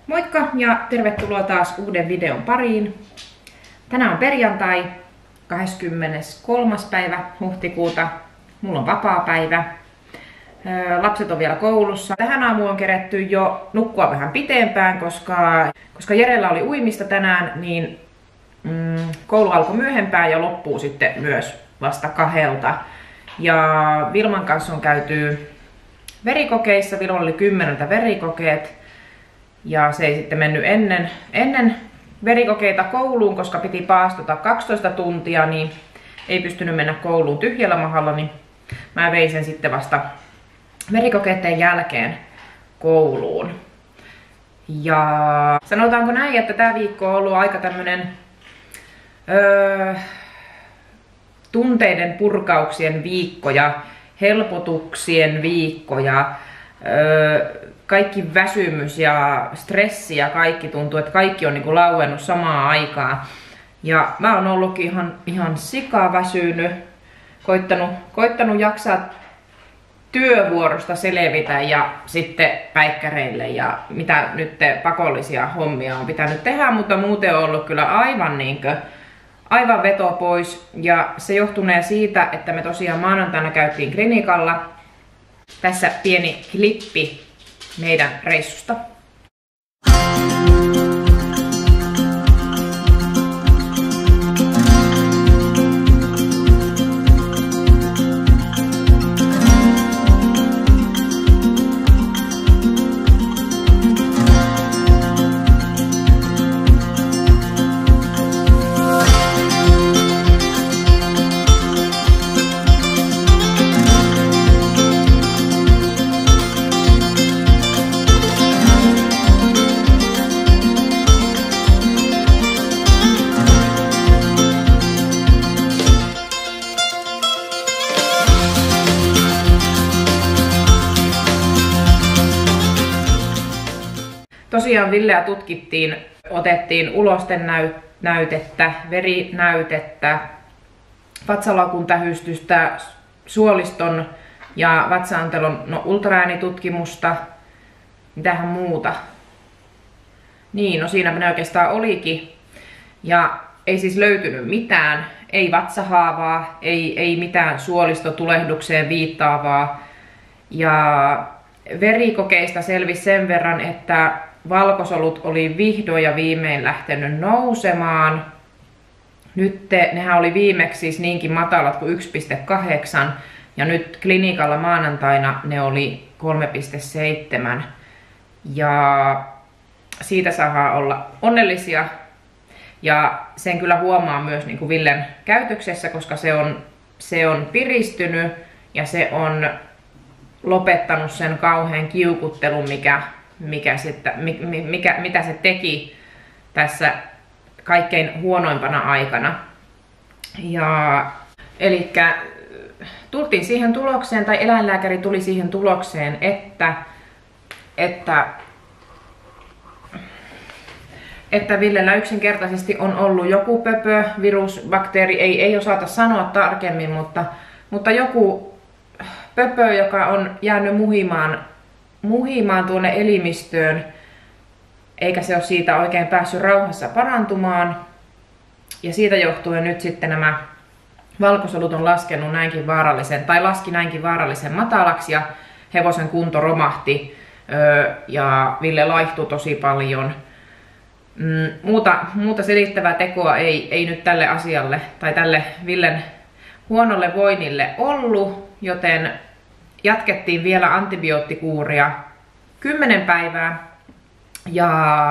Moikka ja tervetuloa taas uuden videon pariin. Tänään on perjantai, 23. päivä huhtikuuta. Mulla on vapaapäivä. Lapset on vielä koulussa. Tähän aamuun on keretty jo nukkua vähän pitempään, koska Jerellä oli uimista tänään, niin koulu alkoi myöhempään ja loppuu sitten myös vasta 2:00. Ja Vilman kanssa on käyty verikokeissa. Vilman oli 10 verikokeet. Ja se ei sitten mennyt ennen verikokeita kouluun, koska piti paastota 12 tuntia, niin ei pystynyt mennä kouluun tyhjällä mahalla, niin mä vein sen sitten vasta verikokeiden jälkeen kouluun. Ja sanotaanko näin, että tämä viikko on ollut aika tämmönen tunteiden purkauksien viikko ja helpotuksien viikko ja kaikki väsymys ja stressi ja kaikki tuntuu, että kaikki on niinku lauennut samaan aikaan. Ja mä oon ollutkin ihan sikaväsynyt, koittanut jaksaa työvuorosta selvitä ja sitten päikkäreille ja mitä nyt pakollisia hommia on pitänyt tehdä, mutta muuten on ollut kyllä aivan veto pois. Ja se johtunee siitä, että me tosiaan maanantaina käytiin klinikalla. Tässä pieni klippi meidän reissusta. Tosiaan Villeä tutkittiin, otettiin ulosten näytettä, verinäytettä, vatsalakun tähystystä, suoliston ja vatsaantelon ultraäänitutkimusta. Mitähän muuta? Niin, no siinäpä ne oikeastaan olikin. Ja ei siis löytynyt mitään, ei vatsahaavaa, ei mitään suolistotulehdukseen viittaavaa. Ja verikokeista selvisi sen verran, että valkosolut oli vihdoin ja viimein lähtenyt nousemaan. Nyt nehän oli viimeksi siis niinkin matalat kuin 1,8 ja nyt klinikalla maanantaina ne oli 3,7. Ja siitä saadaan olla onnellisia. Ja sen kyllä huomaa myös niin kuin Villen käytöksessä, koska se on piristynyt ja se on lopettanut sen kauhean kiukuttelun, mitä se teki tässä kaikkein huonoimpana aikana. Ja elikkä tultiin siihen tulokseen, tai eläinlääkäri tuli siihen tulokseen, että Villellä yksinkertaisesti on ollut joku pöpö, virus, bakteeri, ei osata sanoa tarkemmin, mutta joku pöpö, joka on jäänyt muhimaan tuonne elimistöön, eikä se ole siitä oikein päässyt rauhassa parantumaan. Ja siitä johtuen nyt sitten nämä valkosolut on laskenut laski näinkin vaarallisen matalaksi ja hevosen kunto romahti ja Ville laihtui tosi paljon. Muuta selittävää tekoa ei nyt tälle asialle tai tälle Villen huonolle voinnille ollut, joten jatkettiin vielä antibioottikuuria 10 päivää ja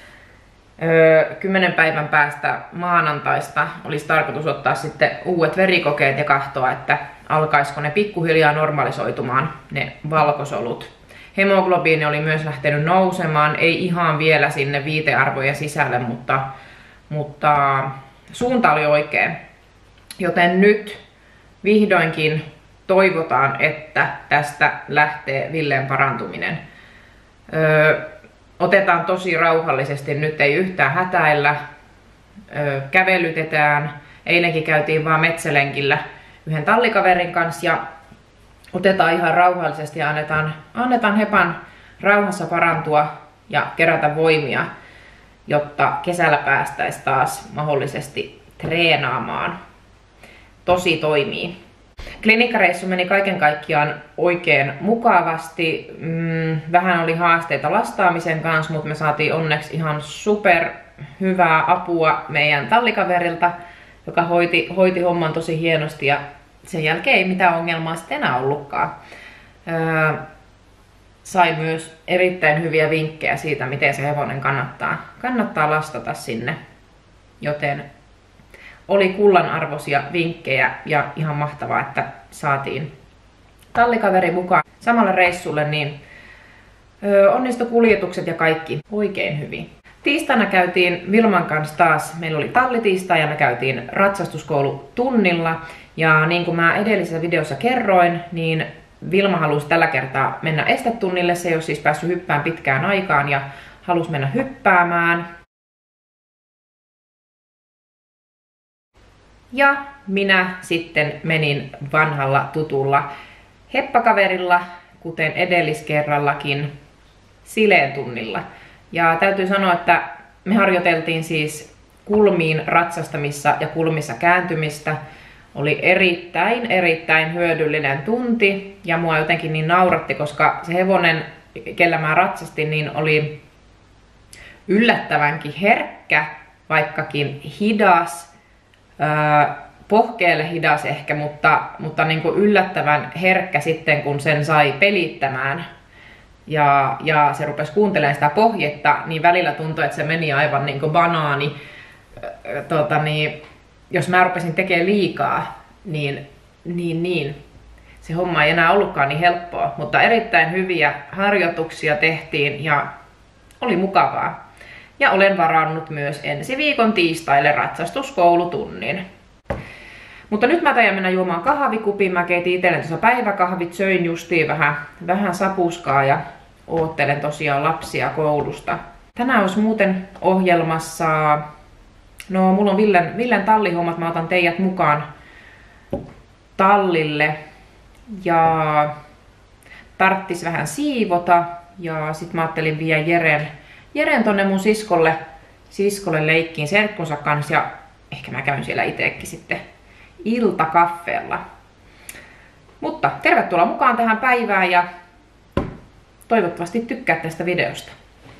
10 päivän päästä maanantaista olisi tarkoitus ottaa sitten uudet verikokeet ja katsoa, että alkaisiko ne pikkuhiljaa normalisoitumaan ne valkosolut. Hemoglobiini oli myös lähtenyt nousemaan, ei ihan vielä sinne viitearvojen sisälle, mutta suunta oli oikein. Joten nyt vihdoinkin toivotaan, että tästä lähtee Villen parantuminen. Otetaan tosi rauhallisesti, nyt ei yhtään hätäillä. Kävelytetään. Eilenkin käytiin vaan metsälenkillä yhden tallikaverin kanssa ja otetaan ihan rauhallisesti ja annetaan hepan rauhassa parantua ja kerätä voimia, jotta kesällä päästäisiin taas mahdollisesti treenaamaan. Tosi toimii. Klinikkareissu meni kaiken kaikkiaan oikein mukavasti. Vähän oli haasteita lastaamisen kanssa, mutta me saatiin onneksi ihan super hyvää apua meidän tallikaverilta, joka hoiti homman tosi hienosti ja sen jälkeen ei mitään ongelmaa sitten enää ollutkaan. Sai myös erittäin hyviä vinkkejä siitä, miten se hevonen kannattaa lastata sinne, joten oli kullanarvoisia vinkkejä ja ihan mahtavaa, että saatiin tallikaveri mukaan samalle reissulle, niin onnistui kuljetukset ja kaikki oikein hyvin. Tiistaina käytiin Vilman kanssa taas, meillä oli tallitiistai ja me käytiin ratsastuskoulutunnilla. Ja niin kuin mä edellisessä videossa kerroin, niin Vilma halusi tällä kertaa mennä estetunnille. Se ei ole siis päässyt hyppään pitkään aikaan ja halusi mennä hyppäämään. Ja minä sitten menin vanhalla tutulla heppakaverilla, kuten edelliskerrallakin, sileen tunnilla. Ja täytyy sanoa, että me harjoiteltiin siis kulmiin ratsastamissa ja kulmissa kääntymistä. Oli erittäin hyödyllinen tunti ja mua jotenkin niin nauratti, koska se hevonen, kellä mä ratsastin, niin oli yllättävänkin herkkä, vaikkakin hidas, pohkeelle hidas ehkä, mutta niin kuin yllättävän herkkä sitten, kun sen sai pelittämään. Ja se rupesi kuuntelemaan sitä pohjetta, niin välillä tuntui, että se meni aivan niin kuin banaani. Jos mä rupesin tekemään liikaa, niin se homma ei enää ollutkaan niin helppoa. Mutta erittäin hyviä harjoituksia tehtiin ja oli mukavaa. Ja olen varannut myös ensi viikon tiistaille ratsastuskoulutunnin. Mutta nyt mä tajan mennä juomaan kahvikupin. Mä keitin itselleni tuossa päiväkahvit, söin justiin vähän sapuskaa ja oottelen tosiaan lapsia koulusta. Tänään olisi muuten ohjelmassa, no mulla on Villen tallihommat, mä otan teidät mukaan tallille ja tarttis vähän siivota ja sit mä ajattelin viedä Jeren tonne mun siskolle leikkiin serkkunsa kanssa ja ehkä mä käyn siellä itsekin sitten iltakaffeella. Mutta tervetuloa mukaan tähän päivään ja toivottavasti tykkäät tästä videosta.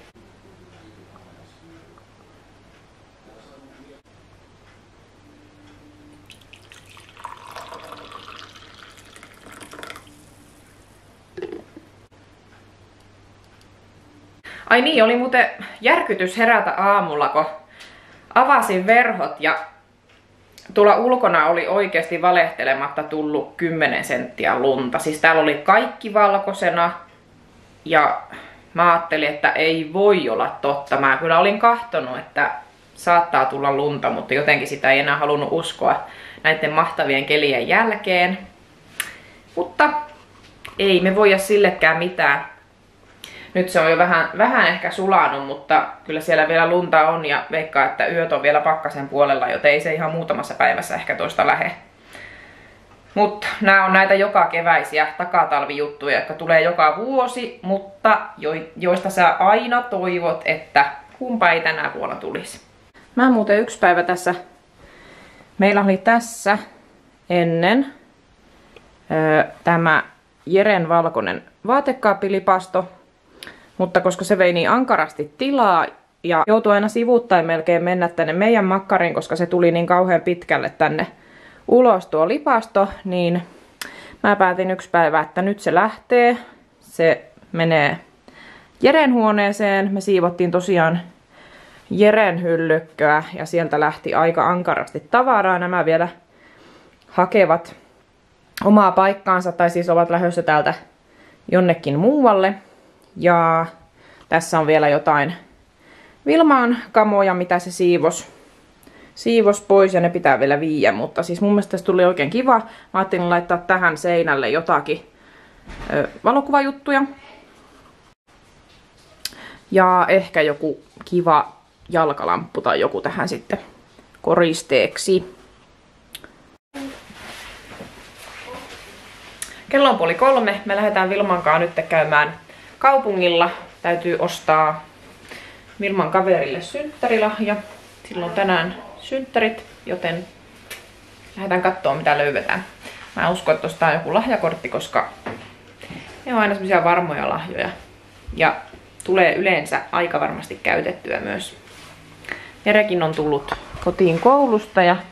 Ai niin, oli muuten järkytys herätä aamulla, kun avasin verhot ja tuolla ulkona oli oikeasti valehtelematta tullut 10 senttiä lunta. Siis täällä oli kaikki valkoisena ja mä ajattelin, että ei voi olla totta. Mä kyllä olin kahtonut, että saattaa tulla lunta, mutta jotenkin sitä ei enää halunnut uskoa näiden mahtavien kelien jälkeen. Mutta ei me voida sillekään mitään. Nyt se on jo vähän ehkä sulanut, mutta kyllä siellä vielä lunta on ja veikkaa, että yöt on vielä pakkasen puolella, joten ei se ihan muutamassa päivässä ehkä toista lähe. Mutta nämä on näitä joka keväisiä takatalvijuttuja, jotka tulee joka vuosi, mutta joista sä aina toivot, että kumpa ei tänä vuonna tulisi. Mä muuten yksi päivä tässä, meillä oli tässä ennen tämä Jeren valkoinen vaatekaapilipasto. Mutta koska se vei niin ankarasti tilaa ja joutui aina sivuuttain melkein mennä tänne meidän makkariin, koska se tuli niin kauhean pitkälle tänne ulos tuo lipasto, niin mä päätin yksi päivä, että nyt se lähtee. Se menee Jeren huoneeseen. Me siivottiin tosiaan Jeren hyllykköä ja sieltä lähti aika ankarasti tavaraa. Nämä vielä hakevat omaa paikkaansa tai siis ovat lähdössä täältä jonnekin muualle. Ja tässä on vielä jotain Vilmaan kamoja, mitä se siivos pois ja ne pitää vielä viiä. Mutta siis mun mielestä tässä tuli oikein kiva. Mä ajattelin laittaa tähän seinälle jotakin valokuvajuttuja. Ja ehkä joku kiva jalkalamppu tai joku tähän sitten koristeeksi. Kello on 2:30. Me lähdetään Vilman kanssa nyt käymään kaupungilla. Täytyy ostaa Milman kaverille synttärilahja. Silloin tänään synttärit, joten lähdetään katsoa mitä löydetään. Mä uskon, että tosta on joku lahjakortti, koska ne on aina semmosia varmoja lahjoja. Ja tulee yleensä aika varmasti käytettyä myös. Jerekin on tullut kotiin koulusta ja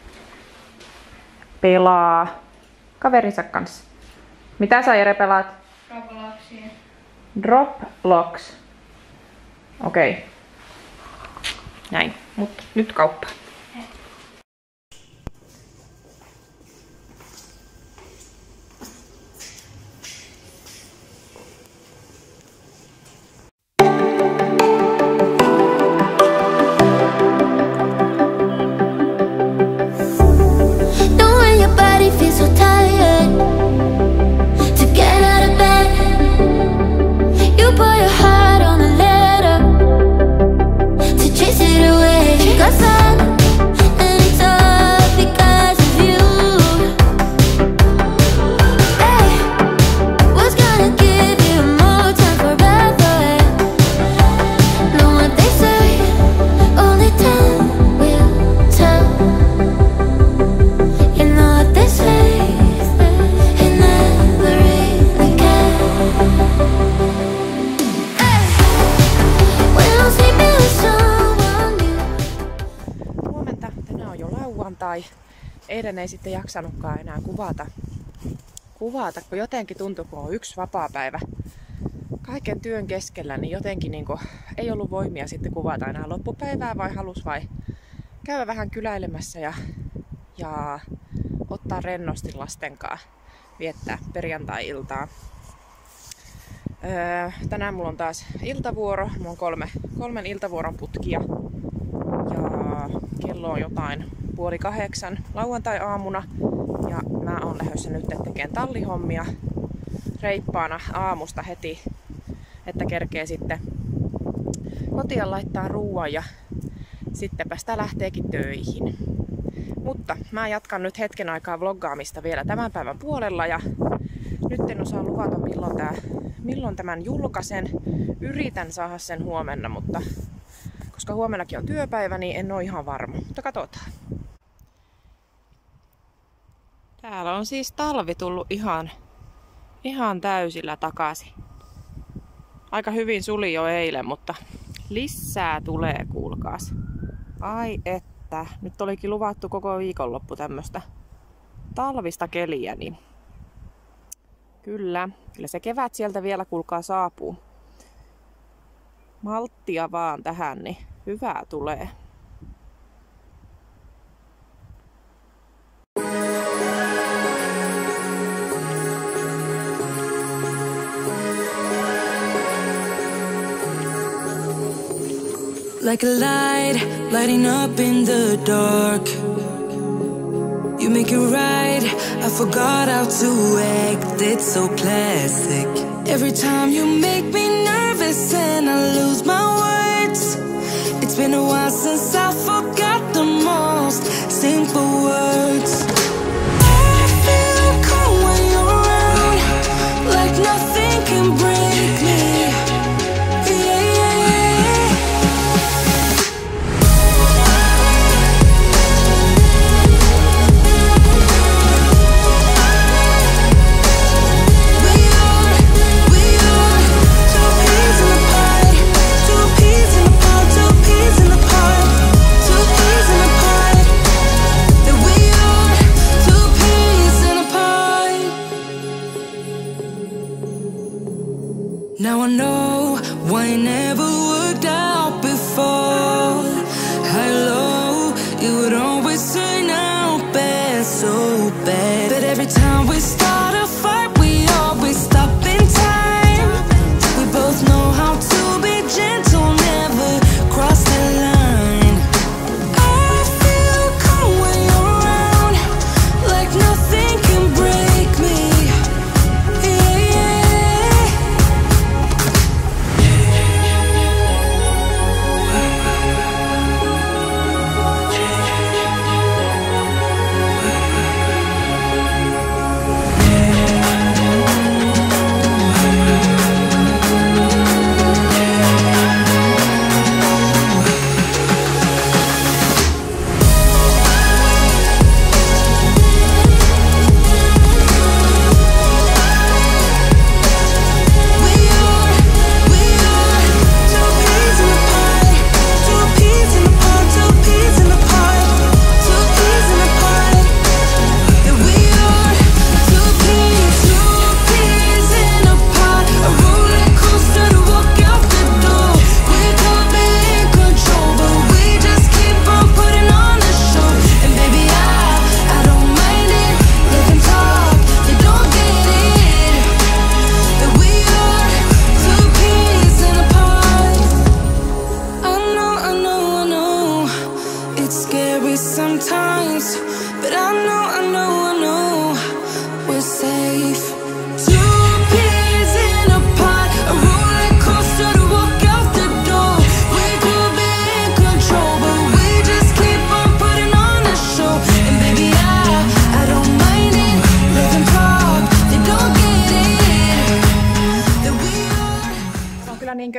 pelaa kaverinsa kanssa. Mitä sä Jere pelaat? Robloxia. Roblox. Okei. Okay. Näin, mutta nyt kauppaan. Eilen ei sitten jaksanutkaan enää kuvata, kun jotenkin tuntui, kun on yksi vapaapäivä kaiken työn keskellä, niin jotenkin ei ollut voimia sitten kuvata enää loppupäivää, vai halus käydä vähän kyläilemässä ja ottaa rennosti lasten kanssa, viettää perjantai-iltaa. Tänään mulla on taas iltavuoro, mulla on kolmen iltavuoron putkia ja kello on jotain 7:30 lauantai-aamuna ja mä oon lähdössä nyt tekemään tallihommia reippaana aamusta heti, että kerkee sitten kotiin laittaa ruoan ja sittenpä sitä lähteekin töihin. Mutta mä jatkan nyt hetken aikaa vloggaamista vielä tämän päivän puolella ja nyt en osaa luvata milloin tämän julkaisen. Yritän saada sen huomenna, mutta koska huomennakin on työpäivä, niin en ole ihan varma. Mutta katsotaan. Täällä on siis talvi tullut ihan täysillä takaisin. Aika hyvin suli jo eilen, mutta lisää tulee, kuulkaas. Ai että, nyt olikin luvattu koko viikonloppu tämmöstä talvista keliä, niin kyllä se kevät sieltä vielä kuulkaa saapuu. Malttia vaan tähän, niin hyvää tulee. Like a light, lighting up in the dark. You make it right, I forgot how to act. It's so classic. Every time you make me nervous and I lose my words. It's been a while since I forgot the most simple words. I feel calm when you're around, like nothing can break me. Two peas in the pot, two peas in the pot, two peas in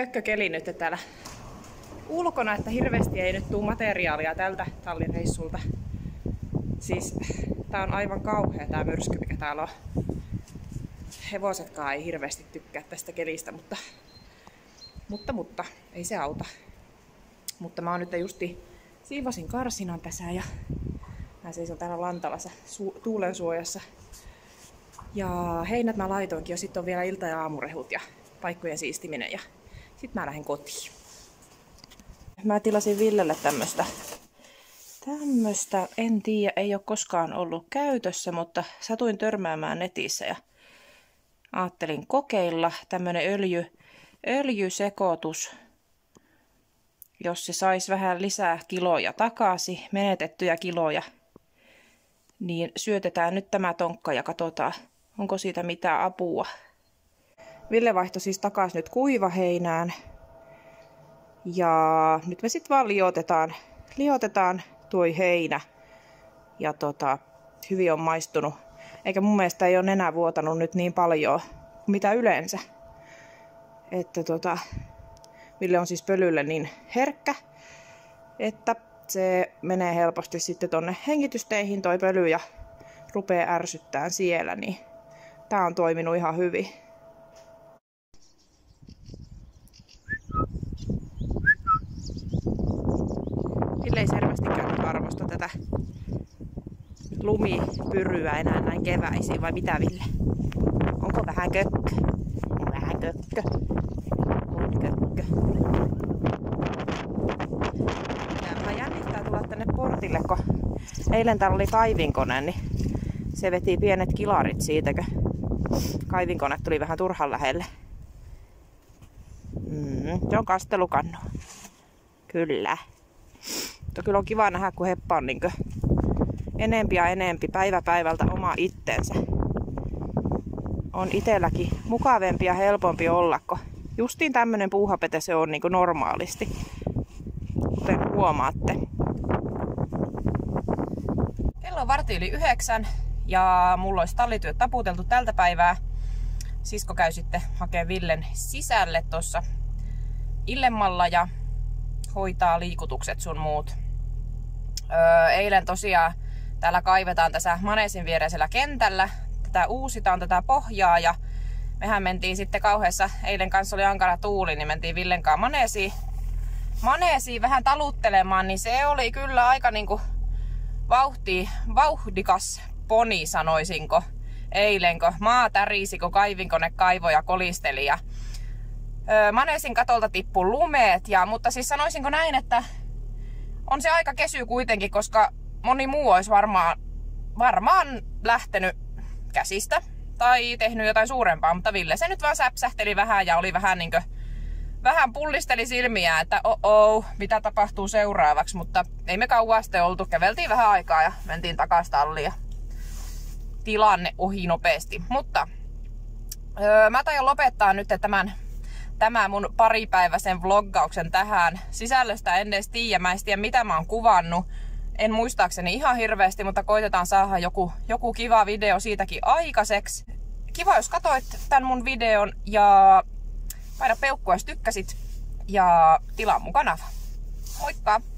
kökkökeli nyt täällä ulkona, että hirveästi ei nyt tuu materiaalia tältä tallireissulta. Siis tää on aivan kauhea tää myrsky, mikä täällä on. Hevosetkaan ei hirveästi tykkää tästä kelistä, mutta ei se auta. Mutta mä oon nyt justi siivosin karsinan tässä ja mä seison täällä lantalassa tuulensuojassa. Ja heinät mä laitoinkin jo, sit on vielä ilta- ja aamurehut ja paikkojen siistiminen ja sit mä lähden kotiin. Mä tilasin Villelle tämmöstä, en tiedä, ei ole koskaan ollut käytössä, mutta satuin törmäämään netissä ja ajattelin kokeilla tämmönen öljysekoitus, jos se sais vähän lisää kiloja takaisin, menetettyjä kiloja, niin syötetään nyt tämä tonkka ja katsotaan, onko siitä mitään apua. Ville vaihtoi siis takaisin nyt kuivaheinään. Ja nyt me sitten vaan liotetaan tuo heinä. Ja hyvin on maistunut. Eikä mun mielestä ei ole enää vuotanut nyt niin paljon mitä yleensä. Että Ville on siis pölylle niin herkkä, että se menee helposti sitten tonne hengitysteihin toi pöly ja rupeaa ärsyttämään siellä, niin tää on toiminut ihan hyvin. Ville ei selvästikään arvosta tätä lumipyryä enää näin keväisin, vai mitä Ville? Onko vähän kökkö? Vähän kökkö. On kökkö. Vähän jännittää tulla tänne portille, kun eilen täällä oli kaivinkone, niin se veti pienet kilarit siitä, kun kaivinkone tuli vähän turhan lähelle. Se on kastelukannu. Kyllä. Mutta kyllä on kiva nähdä, kun heppa on niin enempi ja enempi päivä päivältä oma itsensä. On itselläkin mukavempi ja helpompi olla, kun justiin tämmönen puuhapete se on niin normaalisti, kuten huomaatte. Kello on 8:15 ja mulla olisi tallityöt taputeltu tältä päivää. Sisko käy sitten hakemaan Villen sisälle tuossa illemmalla ja hoitaa liikutukset sun muut. Eilen tosiaan täällä kaivetaan tässä maneesin viereisellä kentällä. Tätä uusitaan tätä pohjaa ja mehän mentiin sitten kauheessa, eilen kanssa oli ankara tuuli, niin mentiin Villen kanssa maneesiin vähän taluttelemaan, niin se oli kyllä aika niinku vauhdikas poni, sanoisinko. Eilen, kun maa tärisi, kun kaivinkone kaivoi ja kolisteli ja maneesin katolta tippui lumeet, mutta siis sanoisinko näin, että on se aika kesy kuitenkin, koska moni muu olisi varmaan lähtenyt käsistä tai tehnyt jotain suurempaa, mutta Ville se nyt vaan säpsähteli vähän ja oli vähän pullisteli silmiä, että mitä tapahtuu seuraavaksi, mutta ei me kauan sitten oltu, käveltiin vähän aikaa ja mentiin takaisin talliin ja tilanne ohi nopeasti, mutta mä taidan lopettaa nyt tämän mun paripäiväisen vloggauksen tähän. Sisällöstä en edes tiedä, mä en tiedä mitä mä oon kuvannut. En muistaakseni ihan hirveästi, mutta koitetaan saada joku kiva video siitäkin aikaiseksi. Kiva jos katsoit tän mun videon ja paina peukkua jos tykkäsit ja tilaa mun kanava. Moikka!